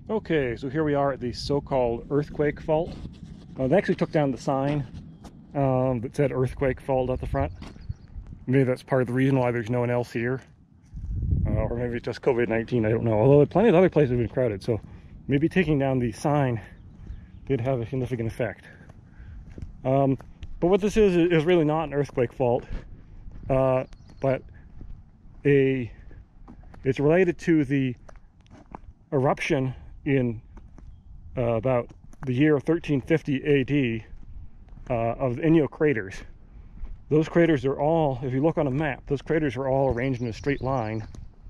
Okay, so here we are at the so-called earthquake fault. They actually took down the sign that said earthquake fault at the front. Maybe that's part of the reason why there's no one else here. Or maybe it's just COVID-19, I don't know. Although plenty of other places have been crowded, so maybe taking down the sign did have a significant effect. But what this is really not an earthquake fault, but it's related to the eruption in about the year 1350 AD of the Inyo craters. Those craters are all, if you look on a map, those craters are all arranged in a straight line.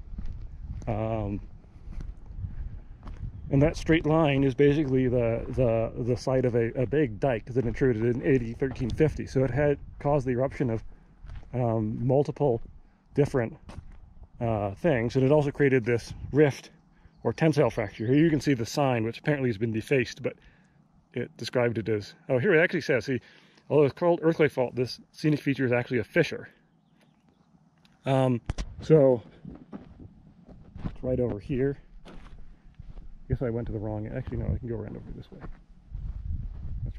And that straight line is basically the site of a big dike that intruded in AD 1350. So it had caused the eruption of multiple different things, and it also created this rift or tensile fracture. Here you can see the sign, which apparently has been defaced, but it described it as, oh, here it actually says, see, although it's called earthquake fault, this scenic feature is actually a fissure. So it's right over here. I guess I went to the wrong, actually no, I can go around over this way. That's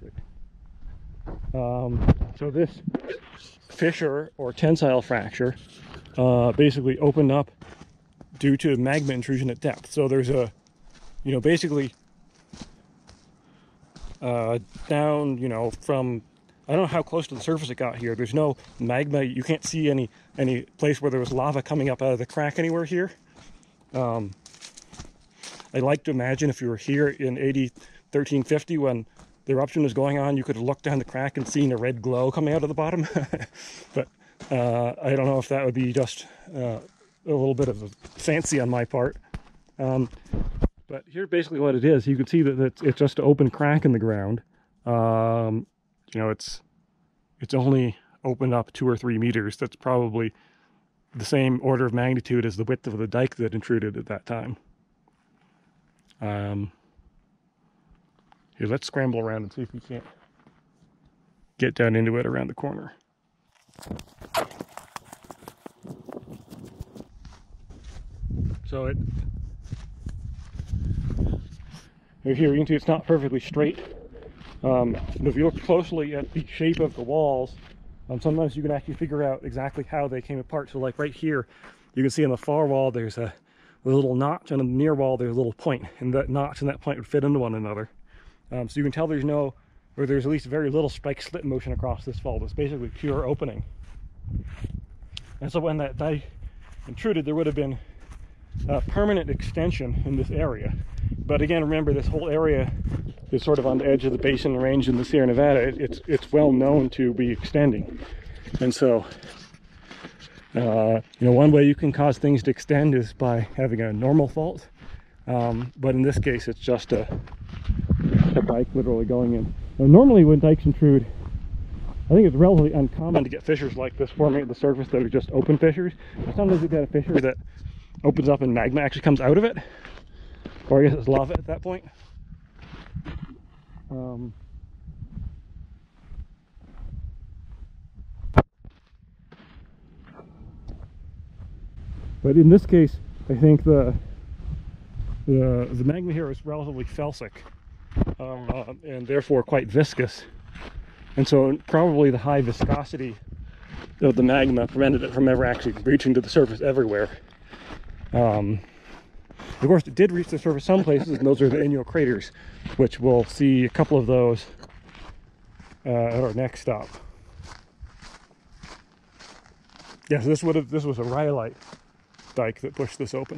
right. So this fissure or tensile fracture basically opened up due to magma intrusion at depth. So there's a, basically down, from, I don't know how close to the surface it got here. There's no magma. You can't see any place where there was lava coming up out of the crack anywhere here. I like to imagine if you were here in AD 1350 when the eruption was going on, you could have looked down the crack and seen a red glow coming out of the bottom. But I don't know if that would be just a little bit of a fancy on my part. But here's basically what it is. You can see that it's just an open crack in the ground. It's only opened up 2 or 3 meters. That's probably the same order of magnitude as the width of the dike that intruded at that time. Here, let's scramble around and see if we can't get down into it around the corner. So here you can see it's not perfectly straight. If you look closely at the shape of the walls, sometimes you can actually figure out exactly how they came apart. So like right here, you can see on the far wall there's a little notch, and on the near wall there's a little point, and that notch and that point would fit into one another. So you can tell there's at least very little spike slip motion across this fault. It's basically pure opening. And so when that dike intruded, there would have been a permanent extension in this area. But again, remember, this whole area is sort of on the edge of the basin range in the Sierra Nevada. It's well known to be extending. And so, one way you can cause things to extend is by having a normal fault. But in this case, it's just a dike literally going in. Now, normally when dikes intrude, I think it's relatively uncommon to get fissures like this forming at the surface that are just open fissures. But sometimes you get a fissure that opens up and magma actually comes out of it. Or I guess it's lava at that point. But in this case, I think the magma here is relatively felsic, and therefore quite viscous. And so probably the high viscosity of the magma prevented it from ever actually reaching to the surface everywhere. Of course, it did reach the surface some places, and those are the Inyo craters, which we'll see a couple of those at our next stop. Yes, this was a rhyolite dike that pushed this open.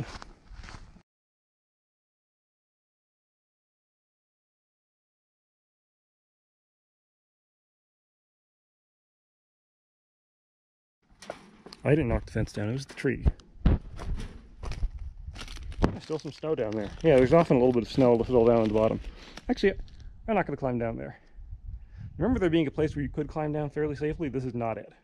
I didn't knock the fence down, it was the tree. There's still some snow down there. Yeah, there's often a little bit of snow lifted all down on the bottom. Actually, I'm not going to climb down there. Remember there being a place where you could climb down fairly safely? This is not it.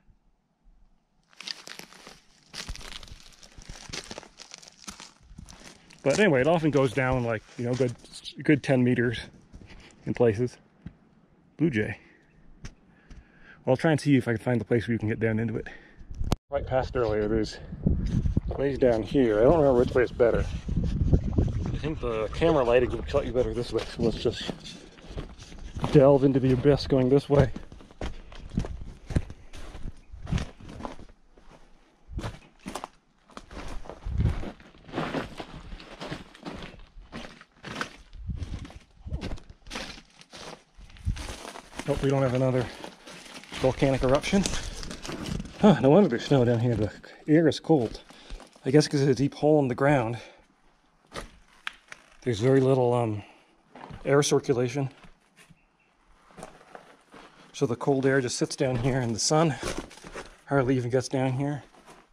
But anyway, it often goes down like, good 10 meters in places. Blue jay. Well, I'll try and see if I can find the place where you can get down into it. Right past earlier, there's a place down here. I don't remember which way is better. think the camera lighting will cut you better this way, so let's just delve into the abyss going this way. Hope we don't have another volcanic eruption. Huh, no wonder there's snow down here. The air is cold. I guess because of a deep hole in the ground. There's very little air circulation. So the cold air just sits down here, and the sun hardly even gets down here.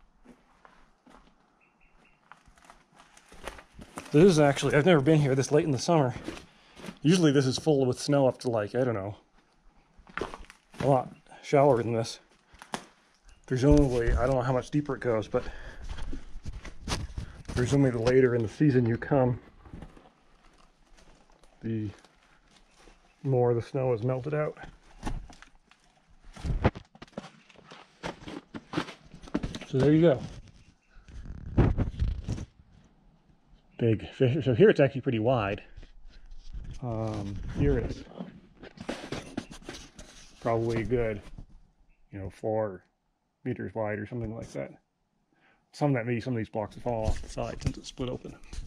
This is actually, I've never been here this late in the summer. Usually this is full with snow up to like, I don't know, a lot shallower than this. Presumably, I don't know how much deeper it goes, but presumably the later in the season you come, the more the snow is melted out. So there you go. Big fish. So here it's actually pretty wide. Here it's probably good, 4 meters wide or something like that. Maybe some of these blocks will fall off the side since it's split open.